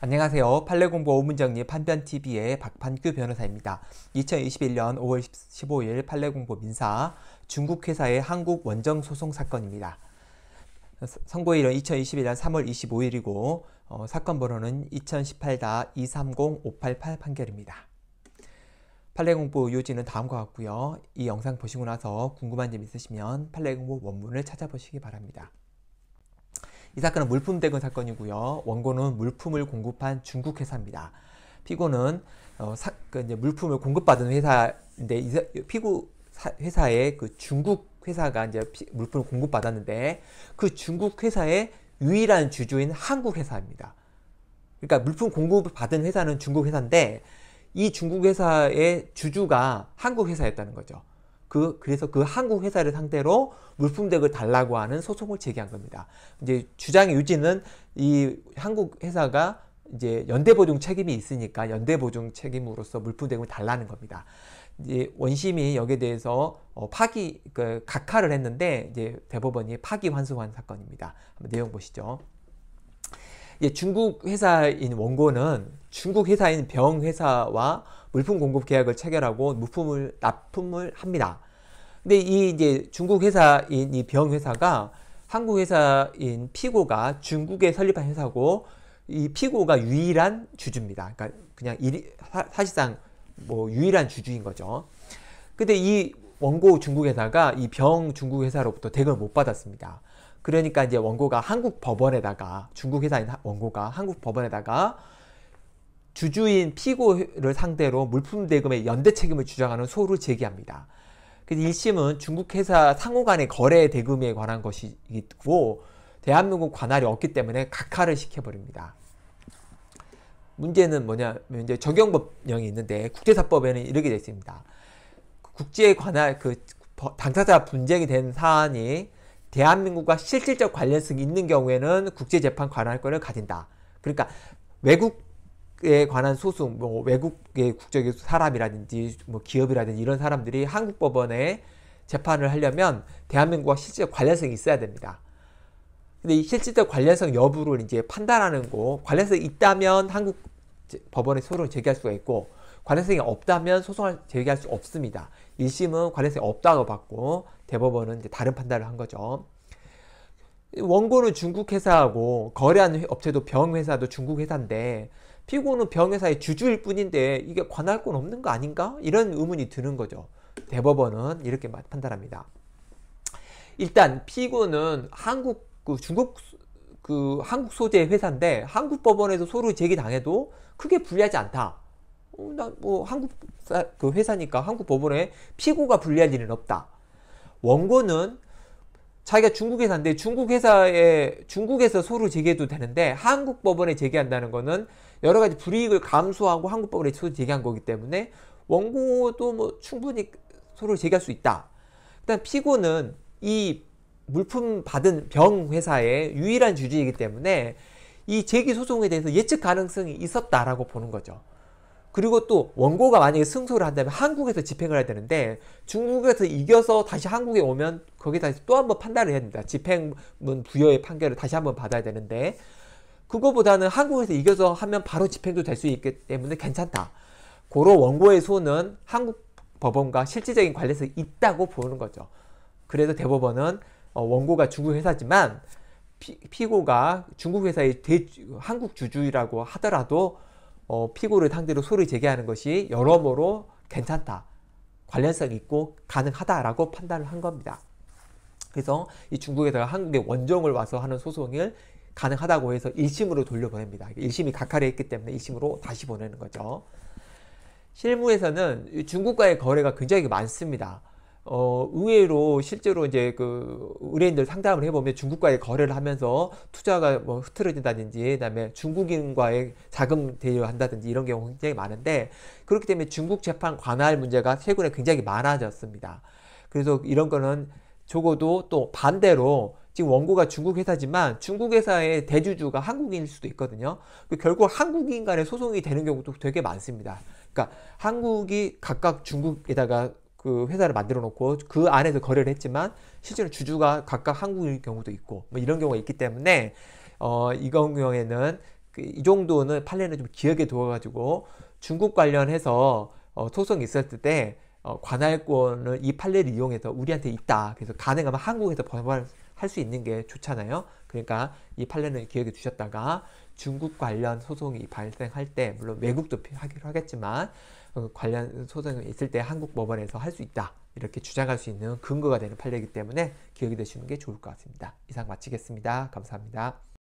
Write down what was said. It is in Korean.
안녕하세요. 판례공부 5분 정리 판변TV의 박판규 변호사입니다. 2021년 5월 15일 판례공부 민사 중국 회사의 한국 원정 소송 사건입니다. 선고일은 2021년 3월 25일이고 사건 번호는 2018-230588 판결입니다. 판례공부 요지는 다음과 같고요. 이 영상 보시고 나서 궁금한 점 있으시면 판례공부 원문을 찾아보시기 바랍니다. 이 사건은 물품 대금 사건이고요. 원고는 물품을 공급한 중국 회사입니다. 피고는 이제 물품을 공급받은 회사인데 피고 회사의 그 중국 회사가 이제 물품을 공급받았는데 그 중국 회사의 유일한 주주인 한국 회사입니다. 그러니까 물품 공급을 받은 회사는 중국 회사인데 이 중국 회사의 주주가 한국 회사였다는 거죠. 그래서 그 한국 회사를 상대로 물품 대금을 달라고 하는 소송을 제기한 겁니다. 이제 주장의 요지는 이 한국 회사가 이제 연대보증 책임이 있으니까 연대보증 책임으로서 물품 대금을 달라는 겁니다. 이제 원심이 여기에 대해서 각하를 했는데 이제 대법원이 파기환송한 사건입니다. 한번 내용 보시죠. 중국 회사인 원고는 중국 회사인 병회사와 물품 공급 계약을 체결하고 물품을 납품을 합니다. 근데 이제 중국 회사인 이 병회사가 한국 회사인 피고가 중국에 설립한 회사고 이 피고가 유일한 주주입니다. 그러니까 그냥 사실상 뭐 유일한 주주인 거죠. 근데 이 원고 중국 회사가 이 병 중국 회사로부터 대금을 못 받았습니다. 그러니까 이제 원고가 한국 법원에다가 중국 회사인 원고가 한국 법원에다가 주주인 피고를 상대로 물품 대금의 연대 책임을 주장하는 소를 제기합니다. 그래서 1심은 중국 회사 상호 간의 거래 대금에 관한 것이고 대한민국 관할이 없기 때문에 각하를 시켜버립니다. 문제는 뭐냐면 이제 적용법령이 있는데 국제사법에는 이렇게 되어 있습니다. 국제 관할 당사자 분쟁이 된 사안이 대한민국과 실질적 관련성이 있는 경우에는 국제재판 관할권을 가진다. 그러니까 외국에 관한 소송, 뭐 외국의 국적의 사람이라든지 뭐 기업이라든지 이런 사람들이 한국 법원에 재판을 하려면 대한민국과 실질적 관련성이 있어야 됩니다. 근데 이 실질적 관련성 여부를 이제 판단하는 거, 관련성이 있다면 한국 법원에 소송을 제기할 수가 있고 관련성이 없다면 소송을 제기할 수 없습니다. 1심은 관련성이 없다고 봤고 대법원은 이제 다른 판단을 한 거죠. 원고는 중국 회사하고 거래하는 업체도 병회사도 중국 회사인데 피고는 병회사의 주주일 뿐인데 이게 관할권 없는 거 아닌가? 이런 의문이 드는 거죠. 대법원은 이렇게 판단합니다. 일단 피고는 중국 소재 회사인데 한국 법원에서 소를 제기당해도 크게 불리하지 않다. 한국 회사니까 한국 법원에 피고가 불리할 일은 없다. 원고는 자기가 중국 회사인데 중국에서 소를 제기해도 되는데 한국 법원에 제기한다는 거는 여러 가지 불이익을 감수하고 한국 법원에 소를 제기한 거기 때문에 원고도 뭐 충분히 소를 제기할 수 있다. 일단 피고는 이 물품 받은 병회사의 유일한 주주이기 때문에 이 제기 소송에 대해서 예측 가능성이 있었다라고 보는 거죠. 그리고 또 원고가 만약에 승소를 한다면 한국에서 집행을 해야 되는데 중국에서 이겨서 다시 한국에 오면 거기다 또 한번 판단을 해야 됩니다. 집행문 부여의 판결을 다시 한번 받아야 되는데 그거보다는 한국에서 이겨서 하면 바로 집행도 될 수 있기 때문에 괜찮다. 고로 원고의 소는 한국 법원과 실질적인 관련성이 있다고 보는 거죠. 그래서 대법원은 원고가 중국 회사지만 피고가 중국 회사의 한국 주주라고 하더라도 피고를 상대로 소를 제기하는 것이 여러모로 괜찮다, 관련성이 있고 가능하다라고 판단을 한 겁니다. 그래서 이 중국에다가 한국에 원정을 와서 하는 소송을 가능하다고 해서 1심으로 돌려보냅니다. 1심이 각하를 했기 때문에 1심으로 다시 보내는 거죠. 실무에서는 중국과의 거래가 굉장히 많습니다. 의외로 실제로 이제 의뢰인들 상담을 해보면 중국과의 거래를 하면서 투자가 뭐 흐트러진다든지 그다음에 중국인과의 자금 대여를 한다든지 이런 경우가 굉장히 많은데 그렇기 때문에 중국 재판 관할 문제가 최근에 굉장히 많아졌습니다. 그래서 이런 거는 적어도 또 반대로 지금 원고가 중국 회사지만 중국 회사의 대주주가 한국인일 수도 있거든요. 결국 한국인 간의 소송이 되는 경우도 되게 많습니다. 그러니까 한국이 각각 중국에다가 그 회사를 만들어 놓고 그 안에서 거래를 했지만 실제로 주주가 각각 한국인 경우도 있고 뭐 이런 경우가 있기 때문에 이런 경우에는 이 정도는 판례는 좀 기억에 두어가지고 중국 관련해서 소송이 있었을 때 관할권을 이 판례를 이용해서 우리한테 있다. 그래서 가능하면 한국에서 법원을 할 수 있는 게 좋잖아요. 그러니까 이 판례는 기억에 두셨다가 중국 관련 소송이 발생할 때 물론 외국도 하기로 하겠지만 관련 소송이 있을 때 한국 법원에서 할 수 있다. 이렇게 주장할 수 있는 근거가 되는 판례이기 때문에 기억이 되시는 게 좋을 것 같습니다. 이상 마치겠습니다. 감사합니다.